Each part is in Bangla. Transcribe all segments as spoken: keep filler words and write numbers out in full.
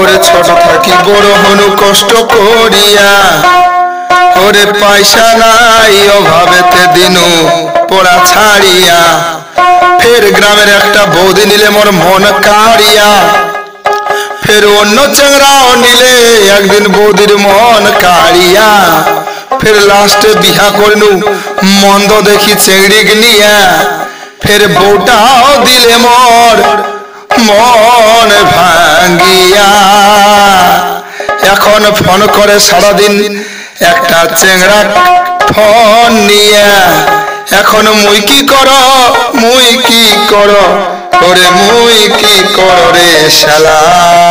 ওরে ছোট থাকি বড় হনু কষ্ট করিয়া ওরে পয়সা নাই অভাবেতে দিনু পড়া ছাড়িয়া ফের গ্রামের একটা বৌদি নিলে মোর মন কাড়িয়া ফের অন্য চেংড়াও নিলে একদিন বৌদির মন কাড়িয়া ফের লাস্টে বিহা করনু মন্দ দেখি চেংড়িক নিয়া ফের বউটাও দিলে মোর মন ভাঙ্গিয়া এখন ফোন করে সারাদিন একটা চেংড়া ফোন নিয়া এখন মুই কি কর মুই কি কর ওরে মুই কি কর রে শালা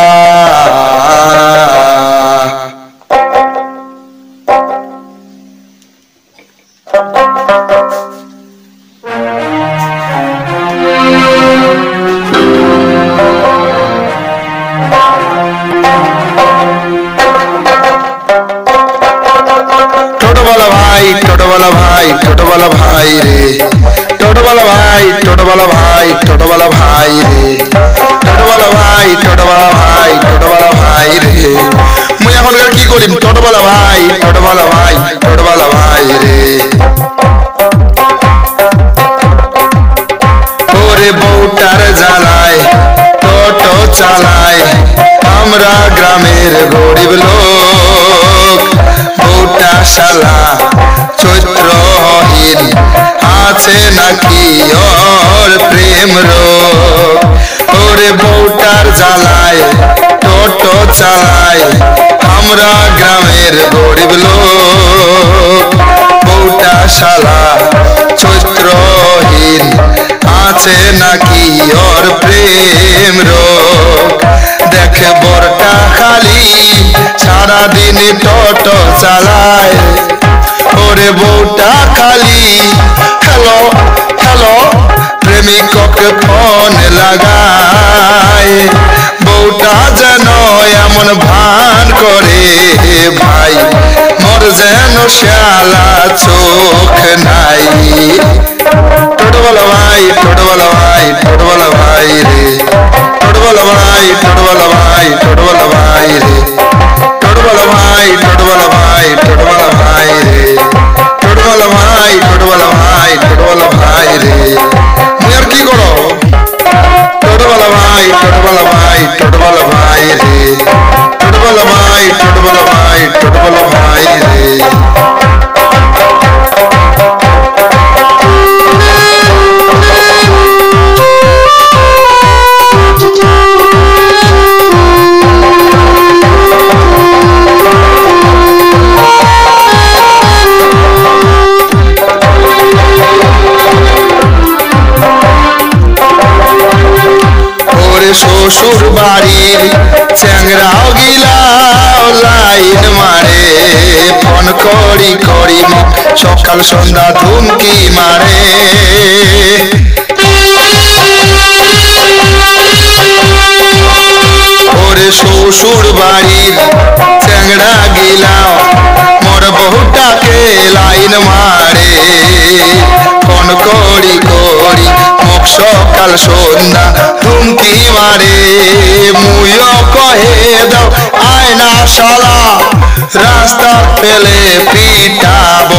টোটোওয়ালা ভাই টোটোওয়ালা ভাই টোটোওয়ালা ভাই রে টোটোওয়ালা ভাই টোটোওয়ালা ভাই টোটোওয়ালা ভাই রে টোটোওয়ালা ভাই টোটোওয়ালা ভাই টোটোওয়ালা ভাই রে মুই এখনকার কি করিম টোটোওয়ালা ভাই টোটোওয়ালা ভাই টোটোওয়ালা ভাই রে ওরে বউটার জ্বালায় টোটো চালায় আমরা গ্রামের গরিব লোক বউটা শালা চৈত্রহীন আছে নাকি ওর প্রেম রোগ ওরে বউটার জ্বালায় টোটো চালায় আমরা গ্রামের গরিব লোক বউটা শালা চৈত্রহীন আছে নাকি ওর প্রেম রোগ দেখে বরটা খালি সারাদিন টোটো চালায় ওরে বউটা খালি হ্যালো হ্যালো প্রেমিককে ফোন লাগায় বউটা যেন এমন ভান করে ভাই মোর যেন শালা চোখ নাই টোটোওয়ালা ভাই টোটোওয়ালা ভাই টোটোওয়ালা ভাই রে টোটোওয়ালা ভাই টোটোওয়ালা ভাই টোটোওয়ালা ভাই রে টোটোওয়ালা ভাই টোটোওয়ালা ভাই টোটোওয়ালা ভাই রে টোটোওয়ালা ভাই টোটোওয়ালা ভাই টোটোওয়ালা ভাই রে মুই আর কি করো টোটোওয়ালা ভাই টোটোওয়ালা ভাই টোটোওয়ালা ভাই রে টোটোওয়ালা ভাই টোটোওয়ালা ভাই টোটোওয়ালা ভাই রে শ্বশুর বাড়ির চ্যাংরাও গিলাও লাইন মারে ফোন করি করি সকাল সন্ধ্যা ধুমকি মারে ওরে শ্বশুর বাড়ির চ্যাংরা গিলাও মোর বহুটাকে লাইন মারে ফোন করি করি মুখ সকাল সন্ধ্যা ধুমকি মারে মুইও কহে দাও আয়না শালা রাস্তা ফেলে পিটাব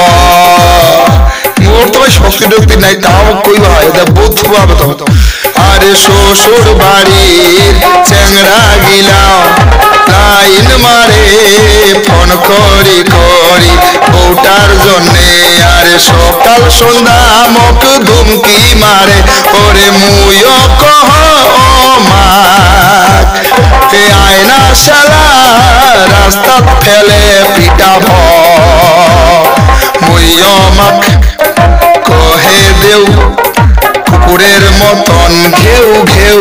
মোর তো শক্তি টক্তি নাই তাও কই ভাই বুধ পাবে তো আরে শ্বশুর বাড়ির চ্যাংরা গিলাও লাইন মারে ফোন করি করি বউটার জন্যে আরে সকাল সন্ধ্যা মুখ ধুমকি মারে ওরে মুইও কহ মাক এ আয়না শালা রাস্তা ফেলে পিটাব মুইও মাক কহে দেউ কুকুরের মতন ঘেউ ঘেউ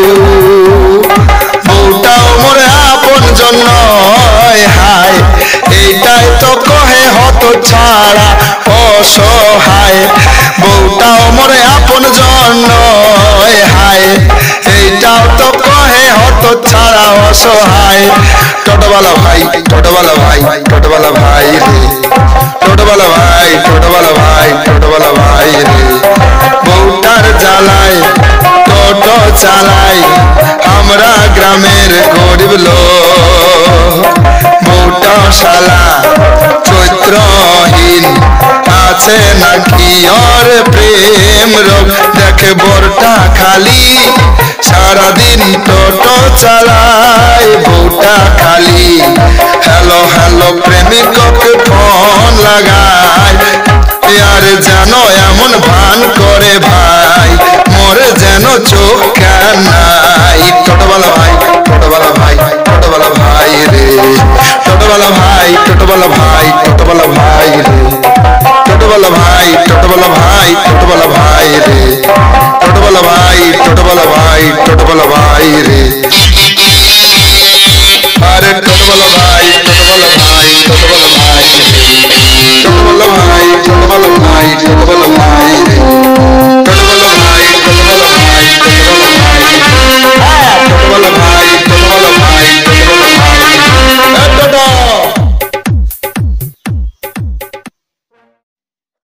বউটাও মোরে আপন জন্য হায় এইটাই তো কহে হত ছাড়া অসহায় বউটাও মোরে আপন জন্য হায় এইটাও তো কহে হত ছাড়া অসহায় টোটোওয়ালা ভাই টোটোওয়ালা ভাই টোটোওয়ালা ভাই রে টোটোওয়ালা ভাই টোটোওয়ালা ভাই টোটোওয়ালা ভাই রে বউটার জ্বালায় টোটো চালায় আমরা গ্রামের গরিব লোক বউটা শালা চৈত্রহীন আছে নাকি ওর প্রেম রোগ দেখে বরটা খালি সারাদিন টোটো চালায় বউটা খালি হ্যালো হ্যালো প্রেমিককে ফোন লাগায় আর যেন এমন ভান করে ভাই মোরে যেন চোখ কান্নাই ছোটবেলা ভাই ছোটবেলা ভাই ছোটবেলা ভাই রে ছোটবেলা ভাই ছোটবেলা ভাই ছোটবেলা ভাই রে ছোটবেলা ভাই ছোটবেলা ভাই ছোটবেলা ভাই রে ছোটবেলা ভাই ছোটবেলা ভাই